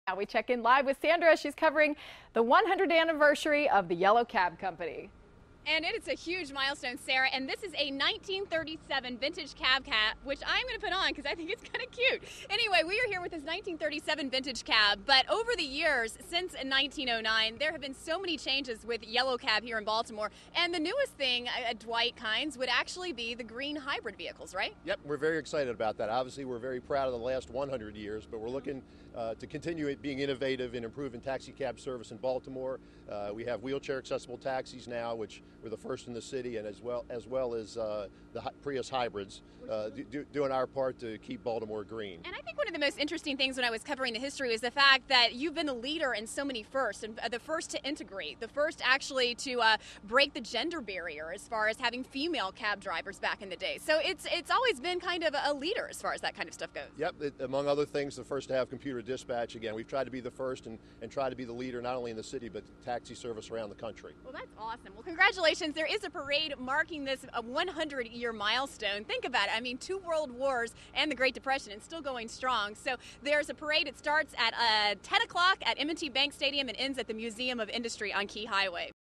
Now we check in live with Sandra. She's covering the 100th anniversary of the Yellow Cab Company. And it's a huge milestone, Sarah, and this is a 1937 vintage cab, which I'm going to put on because I think it's kind of cute. Anyway, we are here with this 1937 vintage cab, but over the years, since 1909, there have been so many changes with Yellow Cab here in Baltimore, and the newest thing, Dwight Kynes, would actually be the green hybrid vehicles, right? Yep, we're very excited about that. Obviously, we're very proud of the last 100 years, but we're looking to continue it being innovative and improving taxi cab service in Baltimore. We have wheelchair accessible taxis now, which we're the first in the city, and as well as the Prius hybrids, doing our part to keep Baltimore green. And I think one of the most interesting things when I was covering the history was the fact that you've been a leader in so many firsts, and the first to integrate, the first actually to break the gender barrier as far as having female cab drivers back in the day. So it's always been kind of a leader as far as that kind of stuff goes. Yep, among other things, the first to have computer dispatch. Again, we've tried to be the first and try to be the leader not only in the city but taxi service around the country. Well, that's awesome. Well, congratulations. There is a parade marking this 100-year milestone. Think about it. I mean, 2 world wars and the Great Depression, and still going strong. So there's a parade. It starts at 10 o'clock at M&T Bank Stadium and ends at the Museum of Industry on Key Highway.